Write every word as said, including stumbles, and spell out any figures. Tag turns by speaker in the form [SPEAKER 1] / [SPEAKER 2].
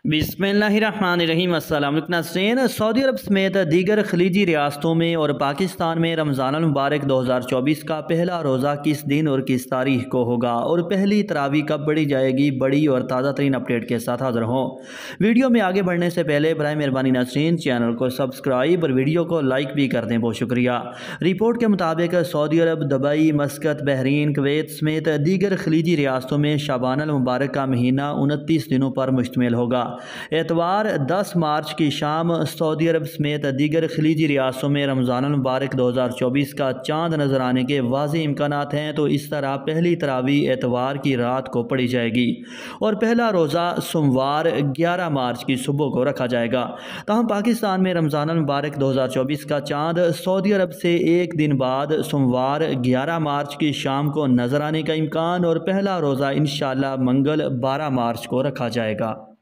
[SPEAKER 1] बिस्मिल्लाहिर्रहमानिर्रहीम। अस्सलाम वालेकुम नाज़रीन। सऊदी अरब समेत दीगर खलीजी रियासतों में और पाकिस्तान में रमज़ान अल मुबारक दो हज़ार चौबीस का पहला रोज़ा किस दिन और किस तारीख को होगा और पहली तरावी कब पढ़ी जाएगी, बड़ी और ताज़ा तरीन अपडेट के साथ हाज़िर हों। वीडियो में आगे बढ़ने से पहले बराए मेहरबानी नाज़रीन चैनल को सब्सक्राइब और वीडियो को लाइक भी कर दें, बहुत शुक्रिया। रिपोर्ट के मुताबिक Saudi Arab, Dubai, Muscat, Bahrain, Kuwait समेत दीगर खलीजी रियासतों में शाबान अल मुबारक का महीना उनतीस दिनों पर मुश्तमिल होगा। एतवार दस मार्च की शाम सऊदी अरब समेत दीगर खलीजी रियासतों में रमज़ान अल मुबारक दो हज़ार चौबीस का चाँद नजर आने के वाज़ेह इम्कानात हैं, तो इस तरह पहली तरावी एतवार की रात को पढ़ी जाएगी और पहला रोज़ा सोमवार ग्यारह मार्च की सुबह को रखा जाएगा। तहम पाकिस्तान में रमज़ान अल मुबारक दो हज़ार चौबीस का चाँद सऊदी अरब से एक दिन बाद सोमवार ग्यारह मार्च की शाम को नजर आने का इम्कान और पहला रोज़ा इंशाअल्लाह मंगल बारह मार्च को रखा जाएगा।